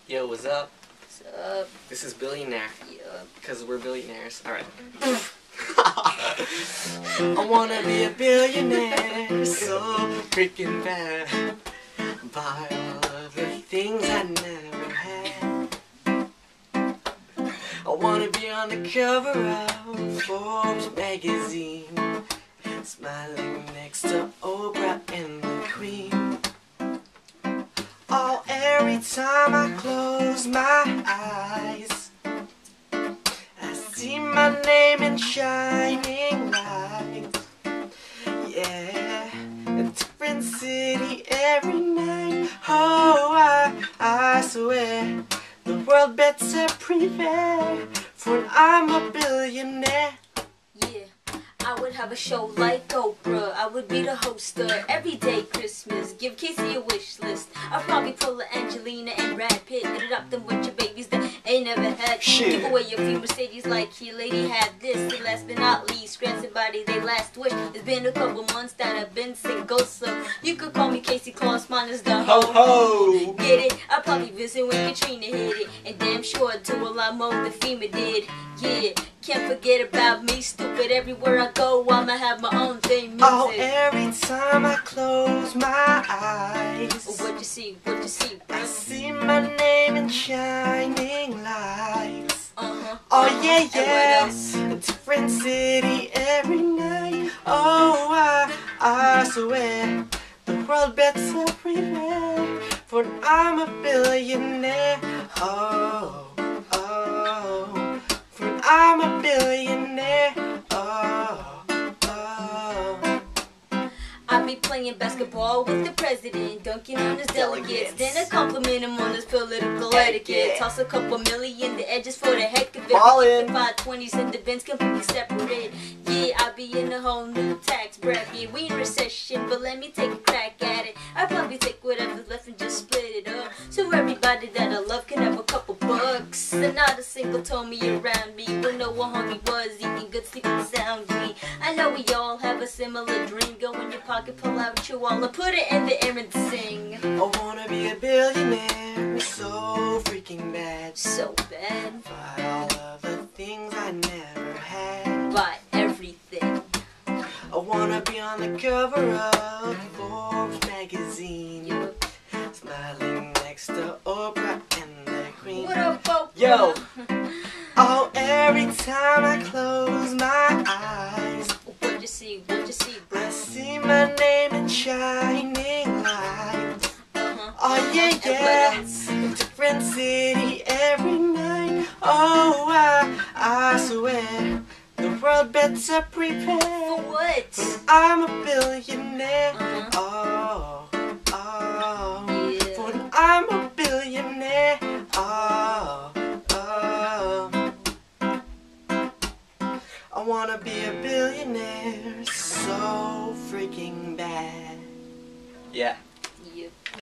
Yo, what's up? What's up? This is Billionaire. Yup. Because we're billionaires. Alright. I wanna be a billionaire so freaking bad. Buy all of the things I never had. I wanna be on the cover of Forbes magazine, smiling next to Oprah and the Queen. Oh, every time I close my eyes, I see my name in shining lights. Yeah, a different city every night. Oh, I swear the world better prepare for when I'm a billionaire. I would have a show like Oprah. I would be the host of Everyday Christmas. Give Casey a wish list. I'd probably pull a Angelina and Brad Pitt. Adopt them with your babies that ain't never had. Shit. Give away your few Mercedes like here, lady, have this. And last but not least, grant somebody their last wish. It's been a couple months that I've been single, so you could call me Casey Claus, mine is the Ho-ho! Get it? I'd probably visit when Katrina hit it. And damn sure I'd do a lot more than FEMA did. Yeah, can't forget about me, stupid. Everywhere I go, I'ma have my own theme music. Oh, every time I close my eyes, What you see? What you see? I see my name in shining lights. Oh And yeah, what yeah, else? a different city every night. Oh, I swear the world better prepare for when I'm a billionaire. Oh, for when I'm a billionaire. I be playing basketball with the president, dunking on his delegates. Then I compliment him on his political etiquette. Toss a couple million to edges for the heck of it. Ballin'. The 520s and the bins completely separate. Yeah, I be in a whole new tax bracket. We in recession, but let me take a crack at it. I probably take whatever's left and just split it up, so everybody that I love can have a couple bucks. And not a single told me around me will know what hungry was, eating good, sleeping soundly. I know we all have a similar dream. Go in your pocket, pull out your wallet, put it in the air and sing. I wanna be a billionaire so freaking bad. So bad. Buy all of the things I never had. Buy everything. I wanna be on the cover of Forbes magazine, Yup. smiling next to Oprah and the Queen. What up, Oprah? Yo! Oh, every time I close my eyes, What you see? What you see, bro? I see my name in shining lights. Oh yeah, And what yeah, else? a different city every night. Oh, I swear the world better prepare For what? when I'm a billionaire. Uh-huh. Yeah. For when I'm a billionaire. I wanna be a billionaire so freaking bad. Yeah. Yep.